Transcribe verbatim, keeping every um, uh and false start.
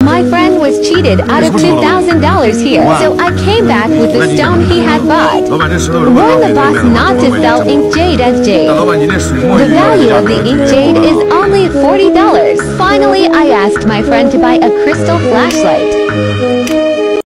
My friend was cheated out of two thousand dollars here, so I came back with the stone he had bought. Warn the boss not to sell ink jade as jade. The value of the ink jade is only forty dollars. Finally, I asked my friend to buy a crystal flashlight.